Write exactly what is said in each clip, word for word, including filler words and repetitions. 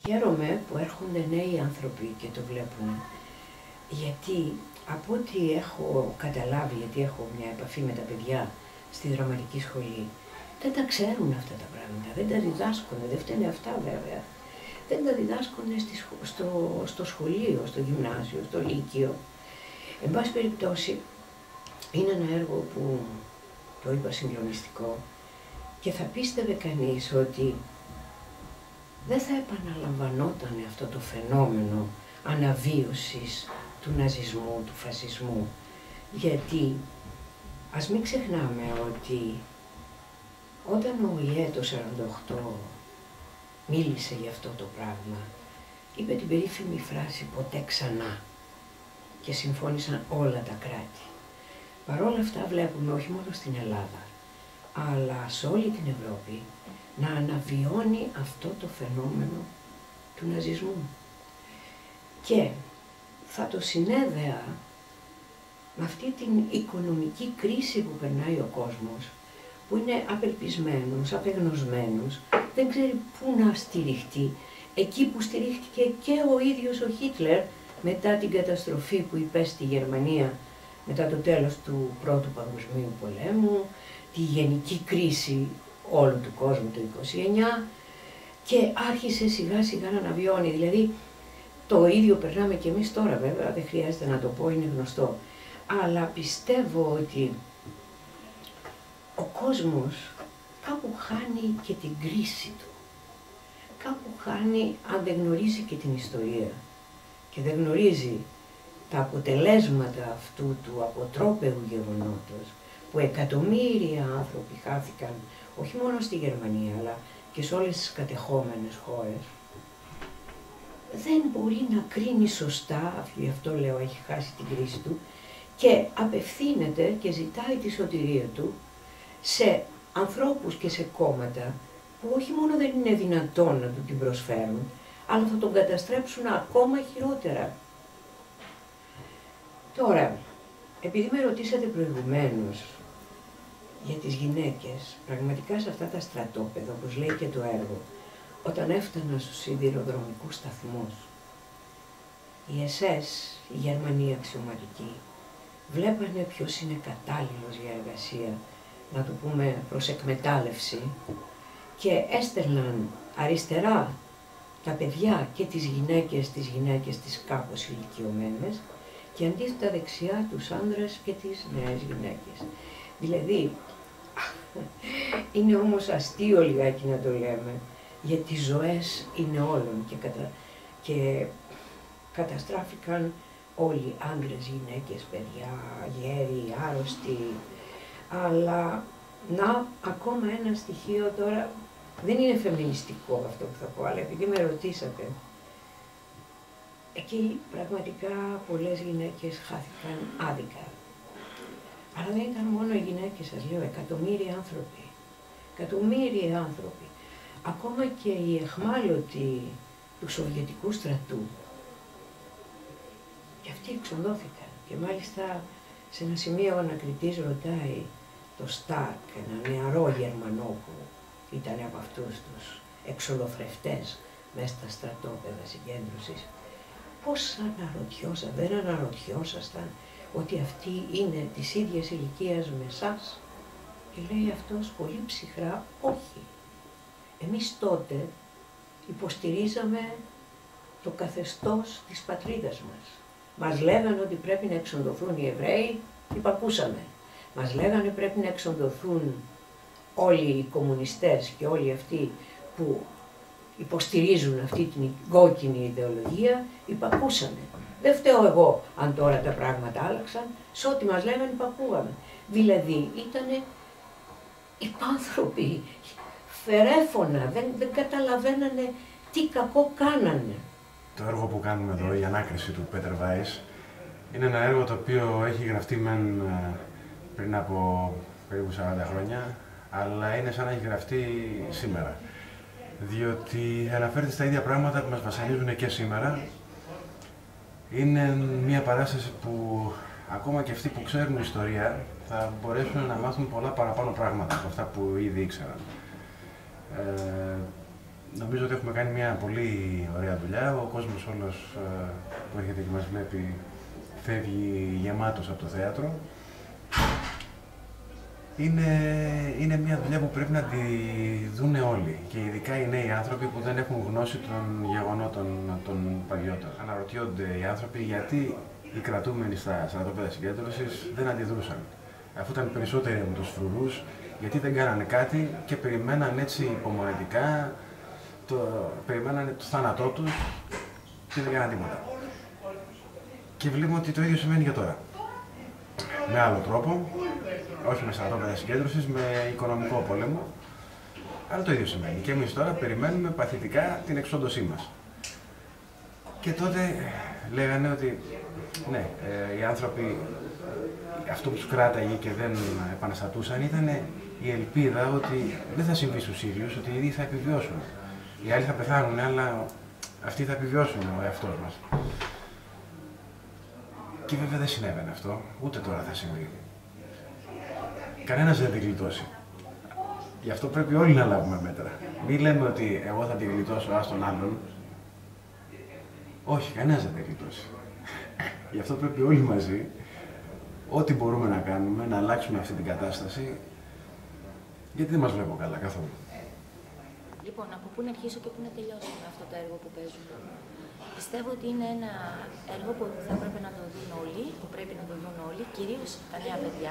Χαίρομαι που έρχονται νέοι άνθρωποι και το βλέπουν, γιατί από ό,τι έχω καταλάβει, γιατί έχω μια επαφή με τα παιδιά στη δραματική σχολή, δεν τα ξέρουν αυτά τα πράγματα, δεν τα διδάσκουν, δεν φταίνε αυτά βέβαια. Δεν τα διδάσκουν στο, στο σχολείο, στο γυμνάσιο, στο λύκειο. Εν πάση περιπτώσει, είναι ένα έργο που το είπα συγκλονιστικό και θα πίστευε κανείς ότι δεν θα επαναλαμβανόταν αυτό το φαινόμενο αναβίωσης του ναζισμού, του φασισμού. Γιατί ας μην ξεχνάμε ότι όταν ο ΙΕ το σαράντα οκτώ μίλησε για αυτό το πράγμα, είπε την περίφημη φράση «ποτέ ξανά» και συμφώνησαν όλα τα κράτη. Παρ' όλα αυτά βλέπουμε όχι μόνο στην Ελλάδα, αλλά σε όλη την Ευρώπη να αναβιώνει αυτό το φαινόμενο του ναζισμού. Και θα το συνέδεα με αυτή την οικονομική κρίση που περνάει ο κόσμος, που είναι απελπισμένος, απεγνωσμένος, δεν ξέρει πού να στηριχτεί, εκεί που στηρίχτηκε και ο ίδιος ο Χίτλερ μετά την καταστροφή που υπέστη η Γερμανία μετά το τέλος του Πρώτου Παγκοσμίου Πολέμου, τη γενική κρίση όλου του κόσμου το είκοσι εννιά και άρχισε σιγά σιγά να αναβιώνει. Δηλαδή το ίδιο περνάμε και εμείς τώρα βέβαια, δεν χρειάζεται να το πω, είναι γνωστό. Αλλά πιστεύω ότι ο κόσμος κάπου χάνει και την κρίση του. Κάπου χάνει αν δεν γνωρίζει και την ιστορία και δεν γνωρίζει τα αποτελέσματα αυτού του αποτρόπαιου γεγονότος που εκατομμύρια άνθρωποι χάθηκαν όχι μόνο στη Γερμανία αλλά και σε όλες τις κατεχόμενες χώρες. Δεν μπορεί να κρίνει σωστά, γι' αυτό λέω έχει χάσει την κρίση του, και απευθύνεται και ζητάει τη σωτηρία του σε ανθρώπους και σε κόμματα που όχι μόνο δεν είναι δυνατόν να του την προσφέρουν, αλλά θα τον καταστρέψουν ακόμα χειρότερα. Τώρα, επειδή με ρωτήσατε προηγουμένως για τις γυναίκες, πραγματικά σε αυτά τα στρατόπεδα, όπως λέει και το έργο, όταν έφτανα στους σιδηροδρομικούς σταθμούς, οι ες ες, οι Γερμανοί αξιωματικοί, βλέπανε ποιος είναι κατάλληλος για εργασία, να το πούμε προς εκμετάλλευση, και έστελναν αριστερά τα παιδιά και τις γυναίκες, τις γυναίκες τις κάπως ηλικιωμένες, και αντίθετα δεξιά τους άνδρες και τις νέες γυναίκες. Δηλαδή, είναι όμως αστείο λιγάκι να το λέμε, γιατί οι ζωές είναι όλων και, κατα... και καταστράφηκαν όλοι, άνδρες, γυναίκες, παιδιά, γέροι, άρρωστοι. Αλλά να, ακόμα ένα στοιχείο τώρα, δεν είναι φεμινιστικό αυτό που θα πω, αλλά επειδή με ρωτήσατε, εκεί πραγματικά πολλές γυναίκες χάθηκαν άδικα. Αλλά δεν ήταν μόνο οι γυναίκες, σας λέω, εκατομμύρια άνθρωποι. Εκατομμύρια άνθρωποι. Ακόμα και οι αιχμάλωτοι του Σοβιετικού στρατού. Και αυτοί εξοντώθηκαν. Και μάλιστα σε ένα σημείο ο ανακριτής ρωτάει το Σταρκ, ένα νεαρό Γερμανό που ήταν από αυτούς τους εξολοθρευτές μέσα στα στρατόπεδα συγκέντρωσης, πώς αναρωτιόσα, δεν αναρωτιόσασταν ότι αυτοί είναι της ίδιας ηλικίας με εσάς? Και λέει αυτός πολύ ψυχρά, όχι. Εμείς τότε υποστηρίζαμε το καθεστώς της πατρίδας μας. Μας λέγανε ότι πρέπει να εξοντωθούν οι Εβραίοι, υπακούσαμε. Μας λέγανε πρέπει να εξοντωθούν όλοι οι κομμουνιστές και όλοι αυτοί που υποστηρίζουν αυτή την κόκκινη ιδεολογία, υπακούσαμε. Δεν φταίω εγώ αν τώρα τα πράγματα άλλαξαν, σε ό,τι μας λέγανε υπακούγαμε. Δηλαδή ήτανε υπάνθρωποι, φερέφωνα, δεν, δεν καταλαβαίνανε τι κακό κάνανε. Το έργο που κάνουμε εδώ, η ανάκριση του Πέτερ Βάις, είναι ένα έργο το οποίο έχει γραφτεί μεν πριν από περίπου σαράντα χρόνια, αλλά είναι σαν να έχει γραφτεί σήμερα. Διότι αναφέρεται στα ίδια πράγματα που μας βασανίζουν και σήμερα. Είναι μια παράσταση που ακόμα και αυτοί που ξέρουν ιστορία θα μπορέσουν να μάθουν πολλά παραπάνω πράγματα από αυτά που ήδη ήξεραν. Ε, νομίζω ότι έχουμε κάνει μια πολύ ωραία δουλειά. Ο κόσμος όλος που έρχεται και μας βλέπει φεύγει γεμάτος από το θέατρο. Είναι, είναι μια δουλειά που πρέπει να τη δούνε όλοι και ειδικά οι νέοι άνθρωποι που δεν έχουν γνώση των γεγονότων των παλιότερων. Αναρωτιόνται οι άνθρωποι γιατί οι κρατούμενοι στα στρατόπεδα συγκέντρωσης δεν αντιδρούσαν. Αφού ήταν περισσότεροι από τους φρουρούς, γιατί δεν κάνανε κάτι και περιμέναν έτσι υπομονετικά, το, περιμένανε το θάνατό τους και δεν κάνανε τίποτα. Και βλέπουμε ότι το ίδιο σημαίνει και τώρα. Με άλλο τρόπο, όχι με στρατόπεδα συγκέντρωσης, με οικονομικό πόλεμο, αλλά το ίδιο σημαίνει. Και εμείς τώρα περιμένουμε παθητικά την εξόντωσή μας. Και τότε λέγανε ότι ναι, ε, οι άνθρωποι, αυτό που τους κράταγε και δεν επαναστατούσαν ήταν η ελπίδα ότι δεν θα συμβεί στους ίδιους, ότι οι ίδιοι θα επιβιώσουν. Οι άλλοι θα πεθάνουν, αλλά αυτοί θα επιβιώσουν ο εαυτός μας. Και βέβαια δεν συνέβαινε αυτό, ούτε τώρα θα συμβεί. Κανένας δεν θα την γλιτώσει. Γι' αυτό πρέπει όλοι να λάβουμε μέτρα. Μην λέμε ότι εγώ θα την γλιτώσω, ας τον άλλον. Όχι, κανένας δεν θα την γλιτώσει. Γι' αυτό πρέπει όλοι μαζί, ό,τι μπορούμε να κάνουμε, να αλλάξουμε αυτή την κατάσταση, γιατί δεν μας βλέπω καλά καθόλου. Λοιπόν, από πού να αρχίσω και πού να τελειώσω με αυτό το έργο που παίζουμε. Πιστεύω ότι είναι ένα έργο που θα πρέπει να το δουν όλοι, που πρέπει να το δουν όλοι, κυρίως τα νέα παιδιά.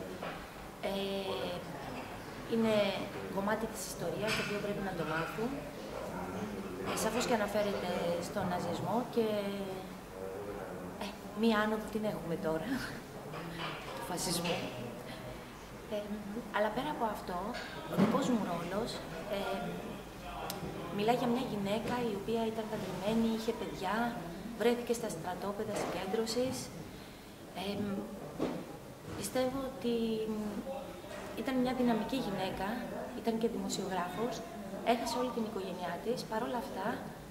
Ε, είναι κομμάτι της ιστορίας, το οποίο πρέπει να το μάθουν. Ε, σαφώς και αναφέρεται στον ναζισμό και ε, μία άνοδο την έχουμε τώρα, του φασισμού. Ε, αλλά πέρα από αυτό, ο δικός μου ρόλος ε, μιλάει για μια γυναίκα η οποία ήταν παντρεμένη, είχε παιδιά, βρέθηκε στα στρατόπεδα συγκέντρωσης. Ε, πιστεύω ότι ήταν μια δυναμική γυναίκα, ήταν και δημοσιογράφος, έχασε όλη την οικογένειά της, παρόλα αυτά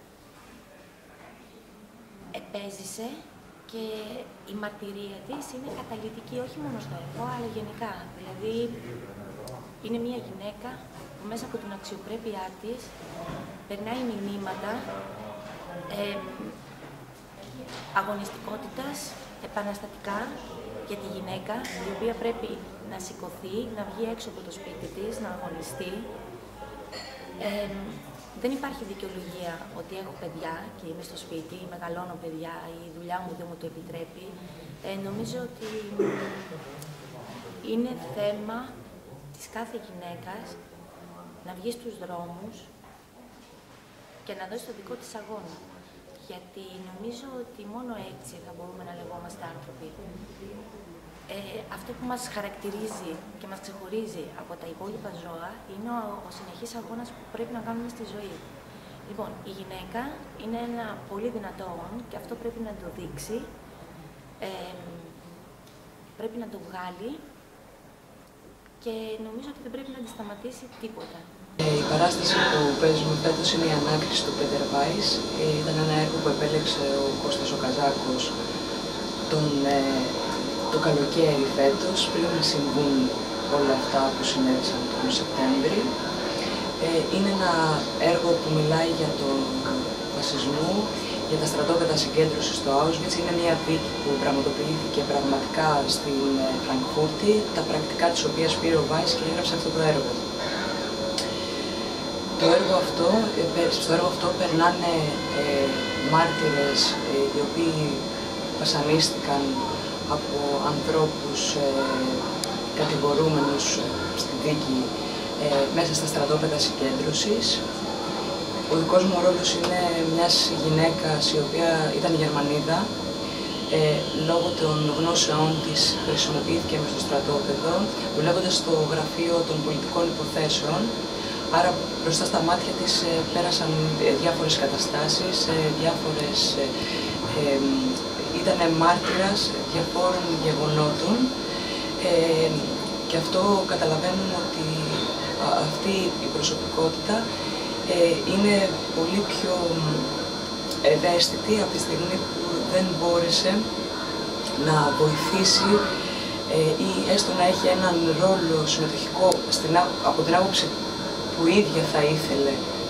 επέζησε και η μαρτυρία της είναι καταλυτική όχι μόνο στο έργο, αλλά γενικά. Δηλαδή, είναι μια γυναίκα που μέσα από την αξιοπρέπειά της περνάει μηνύματα ε, αγωνιστικότητας, επαναστατικά για τη γυναίκα, η οποία πρέπει να σηκωθεί, να βγει έξω από το σπίτι της, να αγωνιστεί. Ε, δεν υπάρχει δικαιολογία ότι έχω παιδιά και είμαι στο σπίτι, μεγαλώνω παιδιά, η δουλειά μου δεν μου το επιτρέπει. Ε, νομίζω ότι είναι θέμα της κάθε γυναίκας να βγει στους δρόμους και να δώσει το δικό της αγώνα. Γιατί νομίζω ότι μόνο έτσι θα μπορούμε να λεγόμαστε άνθρωποι. Ε, αυτό που μας χαρακτηρίζει και μας ξεχωρίζει από τα υπόλοιπα ζώα είναι ο, ο συνεχής αγώνας που πρέπει να κάνουμε στη ζωή. Λοιπόν, η γυναίκα είναι ένα πολύ δυνατό όν και αυτό πρέπει να το δείξει, ε, πρέπει να το βγάλει και νομίζω ότι δεν πρέπει να τη σταματήσει τίποτα. Η παράσταση που παίζουμε φέτος είναι η ανάκριση του Πέτερ Βάις. Ήταν ένα έργο που επέλεξε ο Κώστας ο Καζάκος τον, ε, το καλοκαίρι φέτος, πριν συμβούν όλα αυτά που συνέβησαν τον Σεπτέμβρη. Ε, είναι ένα έργο που μιλάει για τον φασισμό, για τα στρατόπεδα συγκέντρωσης στο Auschwitz. Είναι μια δίκη που πραγματοποιήθηκε πραγματικά στην Φραγκφούρτη, τα πρακτικά της οποίας πήρε ο Βάις και έγραψε αυτό το έργο. Το έργο αυτό, στο έργο αυτό περνάνε ε, μάρτυρες ε, οι οποίοι βασανίστηκαν από ανθρώπους ε, κατηγορούμενους ε, στη δίκη ε, μέσα στα στρατόπεδα συγκέντρωσης. Ο δικός μου ρόλος είναι μιας γυναίκας η οποία ήταν Γερμανίδα. Ε, λόγω των γνώσεών της χρησιμοποιήθηκε μες στο στρατόπεδο, δουλεύοντας στο γραφείο των πολιτικών υποθέσεων. Άρα μπροστά στα μάτια της ε, πέρασαν ε, διάφορες καταστάσεις, ε, διάφορες, ε, ε, ήταν μάρτυρας διαφόρων γεγονότων ε, και αυτό καταλαβαίνουμε ότι α, αυτή η προσωπικότητα ε, είναι πολύ πιο ευαίσθητη από τη στιγμή που δεν μπόρεσε να βοηθήσει ε, ή έστω να έχει έναν ρόλο συμμετοχικό στην, από την άποψη που η ίδια θα ήθελε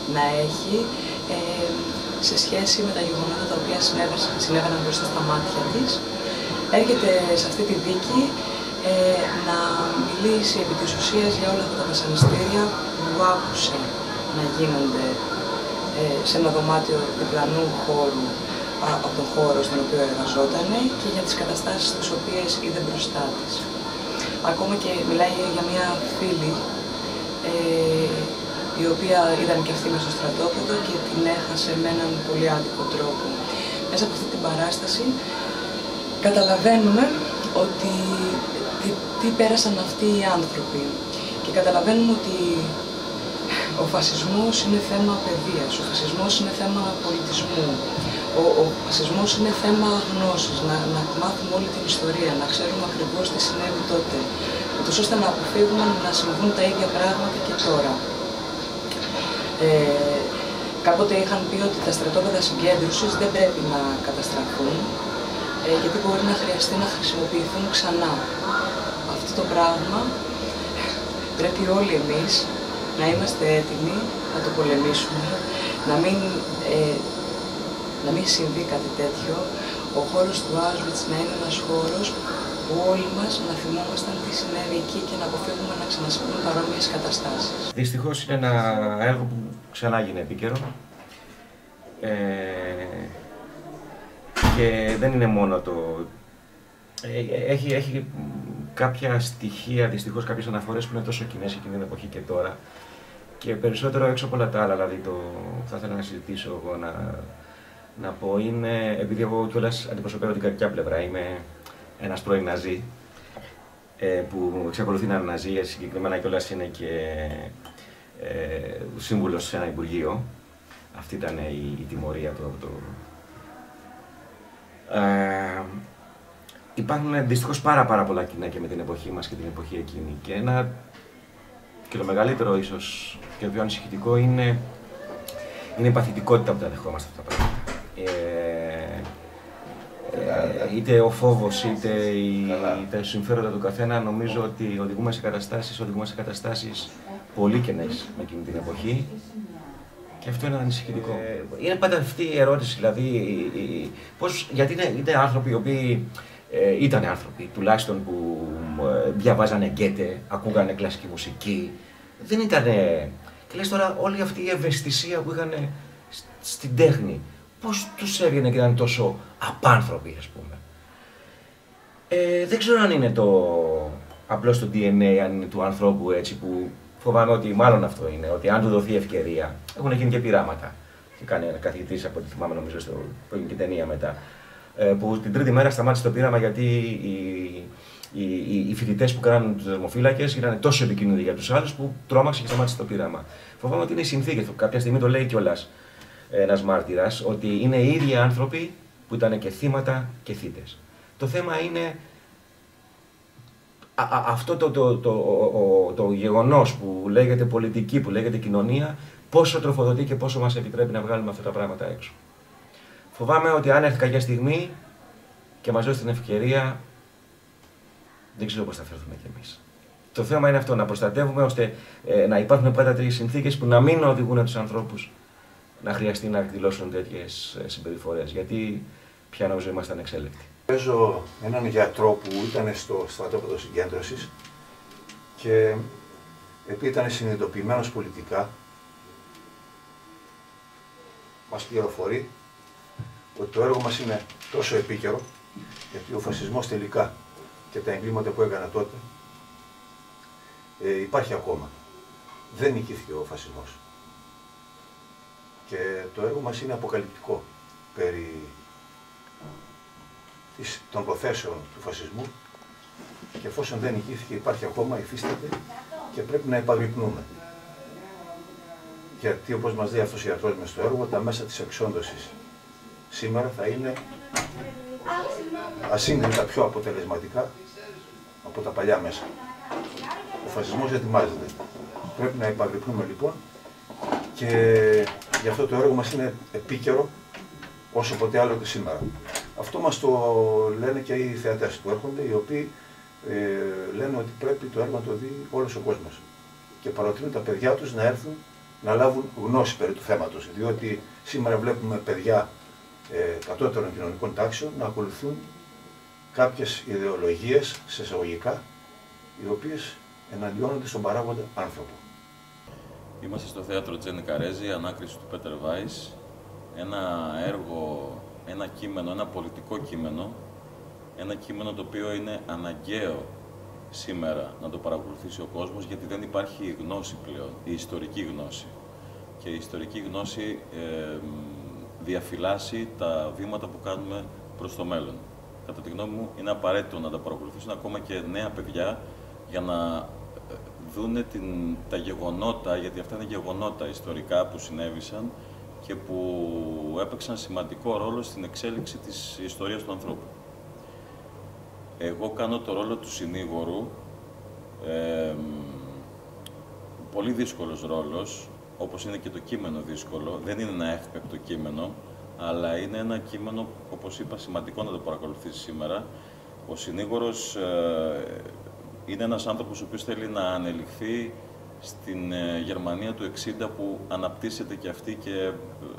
να έχει ε, σε σχέση με τα γεγονότα τα οποία συνέβαιναν μπροστά στα μάτια της. Έρχεται σε αυτή τη δίκη ε, να μιλήσει επί της ουσίας για όλα αυτά τα βασανιστήρια που άκουσε να γίνονται ε, σε ένα δωμάτιο διπλανού χώρου από τον χώρο στον οποίο εργαζόταν και για τις καταστάσεις τις οποίες είδε μπροστά της. Ακόμα και μιλάει για μια φίλη, ε, η οποία ήταν και αυτή μέσα στο στρατόπεδο και την έχασε με έναν πολύ άδικο τρόπο. Μέσα από αυτή την παράσταση καταλαβαίνουμε ότι τι, τι πέρασαν αυτοί οι άνθρωποι και καταλαβαίνουμε ότι ο φασισμός είναι θέμα παιδείας, ο φασισμός είναι θέμα πολιτισμού, ο, ο φασισμός είναι θέμα γνώσης, να, να μάθουμε όλη την ιστορία, να ξέρουμε ακριβώς τι συνέβη τότε, ούτως ώστε να αποφύγουμε να συμβούν τα ίδια πράγματα και τώρα. Ε, κάποτε είχαν πει ότι τα στρατόπεδα συγκέντρωσης δεν πρέπει να καταστραφούν, ε, γιατί μπορεί να χρειαστεί να χρησιμοποιηθούν ξανά. Αυτό το πράγμα πρέπει όλοι εμείς να είμαστε έτοιμοι να το πολεμήσουμε, να μην, ε, να μην συμβεί κάτι τέτοιο, ο χώρος του Auschwitz να είναι ένας χώρος που όλοι μας να θυμόμασταν τι συνέβη εκεί και να αποφύγουμε να ξανασυμβούν παρόμοιες καταστάσεις. Δυστυχώς είναι ένα έργο που ξανά γίνει επίκαιρο ε, και δεν είναι μόνο το... Ε, έχει, έχει κάποια στοιχεία, δυστυχώς κάποιες αναφορές που είναι τόσο κοινές εκείνη την εποχή και τώρα και περισσότερο έξω από όλα τα άλλα, δηλαδή το θα ήθελα να συζητήσω εγώ να, να πω είναι, επειδή εγώ κιόλας αντιπροσωπεύω την κακιά πλευρά, είμαι ένας πρώην Ναζί ε, που εξακολουθεί να είναι Ναζί, συγκεκριμένα κιόλας είναι και ε, σύμβουλος σε ένα υπουργείο. Αυτή ήταν η, η τιμωρία του. Το, ε, υπάρχουν δυστυχώς πάρα, πάρα πολλά κοινά και με την εποχή μας και την εποχή εκείνη και ένα και το μεγαλύτερο ίσως και το πιο ανησυχητικό είναι, είναι η παθητικότητα που τα δεχόμαστε αυτά τα πράγματα. Ε, ε, είτε ο φόβος είτε η, τα συμφέροντα του καθένα νομίζω ότι οδηγούμε σε καταστάσεις, οδηγούμε σε καταστάσεις πολύ κενές με εκείνη την εποχή και αυτό είναι ανησυχητικό. Ε, είναι πάντα αυτή η ερώτηση, δηλαδή πώς, γιατί είναι, είναι άνθρωποι οι οποίοι ε, ήταν άνθρωποι τουλάχιστον που ε, διαβάζανε Γκέτε, ακούγανε κλασική μουσική, δεν ήτανε, και λες τώρα όλη αυτή η ευαισθησία που είχαν στην τέχνη, πώς τους έβγαινε και ήταν τόσο απάνθρωποι, ας πούμε. Ε, δεν ξέρω αν είναι το απλώς το ντι εν έι, αν είναι του ανθρώπου έτσι που φοβάμαι ότι μάλλον αυτό είναι, ότι αν του δοθεί ευκαιρία, έχουν γίνει και πειράματα. Και κάνει ένα καθηγητής από ό,τι θυμάμαι νομίζω στο που έγινε και ταινία μετά, ε, που την τρίτη μέρα σταμάτησε το πείραμα γιατί οι, οι, οι, οι φοιτητές που κάνανε τους δερμοφύλακες ήταν τόσο επικίνδυνοι για τους άλλους που τρόμαξε και σταμάτησε το πείραμα. Φοβάμαι ότι είναι οι συνθήκες, κάποια στιγμή το λέει κιόλας ένας μάρτυρας, ότι είναι οι ίδιοι άνθρωποι που ήταν και θύματα και θύτες. Το θέμα είναι α, α, αυτό το, το, το, το, το γεγονός που λέγεται πολιτική, που λέγεται κοινωνία, πόσο τροφοδοτεί και πόσο μας επιτρέπει να βγάλουμε αυτά τα πράγματα έξω. Φοβάμαι ότι αν έρθει κάποια στιγμή και μας δώσει την ευκαιρία, δεν ξέρω πώς θα φέρθουμε κι εμείς. Το θέμα είναι αυτό, να προστατεύουμε ώστε ε, να υπάρχουν πάντα τέτοιες συνθήκες που να μην οδηγούν τους ανθρώπους να χρειαστεί να εκδηλώσουν τέτοιες συμπεριφορές, γιατί πια νομίζω ήμασταν εξέλεκτοι. Παίζω έναν γιατρό που ήταν στο στρατόπεδο συγκέντρωσης και επειδή ήταν συνειδητοποιημένος πολιτικά, μας πληροφορεί ότι το έργο μας είναι τόσο επίκαιρο, γιατί ο φασισμός τελικά και τα εγκλήματα που έκανε τότε ε, υπάρχει ακόμα. Δεν νικήθηκε ο φασισμός. Και το έργο μας είναι αποκαλυπτικό περί των προθέσεων του φασισμού και εφόσον δεν νικήθηκε υπάρχει ακόμα, υφίσταται και πρέπει να επαγρυπνούμε. Γιατί όπως μας λέει αυτός ο ιατρός μες στο έργο, τα μέσα της εξόντωσης σήμερα θα είναι ασύγκριτα πιο αποτελεσματικά από τα παλιά μέσα. Ο φασισμός ετοιμάζεται. Πρέπει να επαγρυπνούμε λοιπόν και γι' αυτό το έργο μας είναι επίκαιρο όσο ποτέ άλλο και σήμερα. Αυτό μας το λένε και οι θεατές που έρχονται, οι οποίοι ε, λένε ότι πρέπει το έργο να το δει όλος ο κόσμος και παροτρύνουν τα παιδιά τους να έρθουν να λάβουν γνώση περί του θέματος. Διότι σήμερα βλέπουμε παιδιά ε, κατώτερων κοινωνικών τάξεων να ακολουθούν κάποιες ιδεολογίες, σε εισαγωγικά, οι οποίες εναντιώνονται στον παράγοντα άνθρωπο. Είμαστε στο θέατρο Τζένι Καρέζη, ανάκριση του Πέτερ Βάις, ένα έργο, ένα κείμενο, ένα πολιτικό κείμενο, ένα κείμενο το οποίο είναι αναγκαίο σήμερα να το παρακολουθήσει ο κόσμος, γιατί δεν υπάρχει η γνώση πλέον, η ιστορική γνώση. Και η ιστορική γνώση ε, διαφυλάσσει τα βήματα που κάνουμε προς το μέλλον. Κατά τη γνώμη μου, είναι απαραίτητο να τα παρακολουθήσουν ακόμα και νέα παιδιά για να δούνε την, τα γεγονότα, γιατί αυτά είναι γεγονότα ιστορικά που συνέβησαν και που έπαιξαν σημαντικό ρόλο στην εξέλιξη της ιστορίας του ανθρώπου. Εγώ κάνω το ρόλο του συνήγορου, ε, πολύ δύσκολος ρόλος, όπως είναι και το κείμενο δύσκολο, δεν είναι ένα εύπεπτο κείμενο, αλλά είναι ένα κείμενο, όπως είπα, σημαντικό να το παρακολουθήσει σήμερα. Ο συνήγορος ε, είναι ένας άνθρωπος ο οποίος θέλει να ανελιχθεί στην ε, Γερμανία του εξήντα, που αναπτύσσεται και αυτή και ε, ε,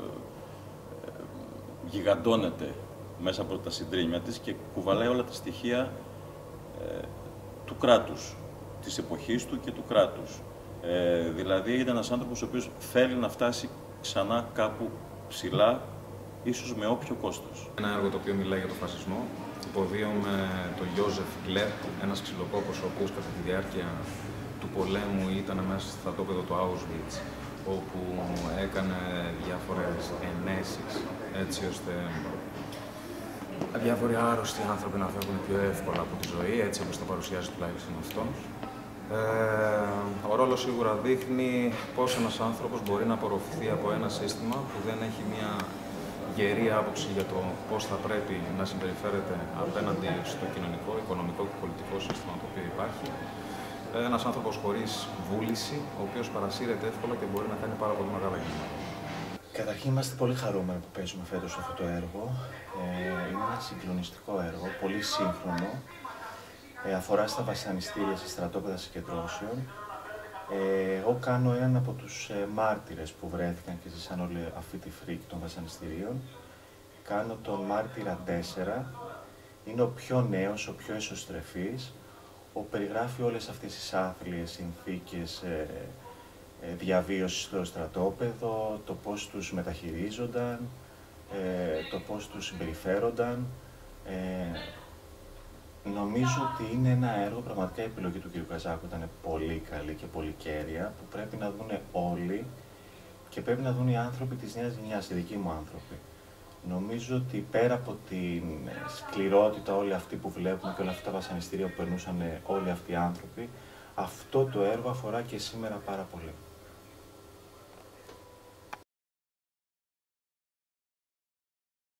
γιγαντώνεται μέσα από τα συντρίμμια της και κουβαλάει όλα τα στοιχεία ε, του κράτους, της εποχής του και του κράτους. Ε, δηλαδή είναι ένας άνθρωπος ο οποίος θέλει να φτάσει ξανά κάπου ψηλά, ίσως με όποιο κόστος. Ένα έργο το οποίο μιλάει για τον φασισμό, υποδίωμε τον Γιώζεφ Γκλέρ, ένας ξυλοκόπος ο οποίος κατά τη διάρκεια του πολέμου ήταν μέσα στο στρατόπεδο του Auschwitz, όπου έκανε διάφορες ενέσεις, έτσι ώστε διάφοροι άρρωστοι άνθρωποι να φεύγουν πιο εύκολα από τη ζωή, έτσι όπως το παρουσιάζει τουλάχιστον αυτός. Ε, ο ρόλος σίγουρα δείχνει πώς ένας άνθρωπος μπορεί να απορροφηθεί από ένα σύστημα που δεν έχει μια γερή άποψη για το πώς θα πρέπει να συμπεριφέρεται απέναντι στο κοινωνικό, οικονομικό και πολιτικό σύστημα το οποίο υπάρχει. Ένας άνθρωπος χωρίς βούληση, ο οποίος παρασύρεται εύκολα και μπορεί να κάνει πάρα πολύ μεγάλα γεγονότα. Καταρχήν είμαστε πολύ χαρούμενοι που παίζουμε φέτος αυτό το έργο. Ε, είναι ένα συγκλονιστικό έργο, πολύ σύγχρονο. Ε, αφορά στα βασανιστήρια, σε στρατόπεδα συγκεντρώσεων. Ε, εγώ κάνω έναν από τους ε, μάρτυρες που βρέθηκαν και ζήσαν όλη αυτή τη φρίκη των βασανιστήριων. Κάνω τον μάρτυρα τέσσερα. Είναι ο πιο νέος, ο πιο εσωστρεφής. Ο περιγράφει όλες αυτές τις άθλιες συνθήκες ε, ε, διαβίωσης στο στρατόπεδο, το πώς τους μεταχειρίζονταν, ε, το πώς τους συμπεριφέρονταν. Ε, Νομίζω ότι είναι ένα έργο, πραγματικά η επιλογή του κ. Καζάκου ήταν πολύ καλή και πολύ κέρια, που πρέπει να δουν όλοι και πρέπει να δουν οι άνθρωποι της νέας γενιάς, οι δικοί μου άνθρωποι. Νομίζω ότι πέρα από την σκληρότητα όλοι αυτοί που βλέπουμε και όλα αυτά τα βασανιστήρια που περνούσαν όλοι αυτοί οι άνθρωποι, αυτό το έργο αφορά και σήμερα πάρα πολύ.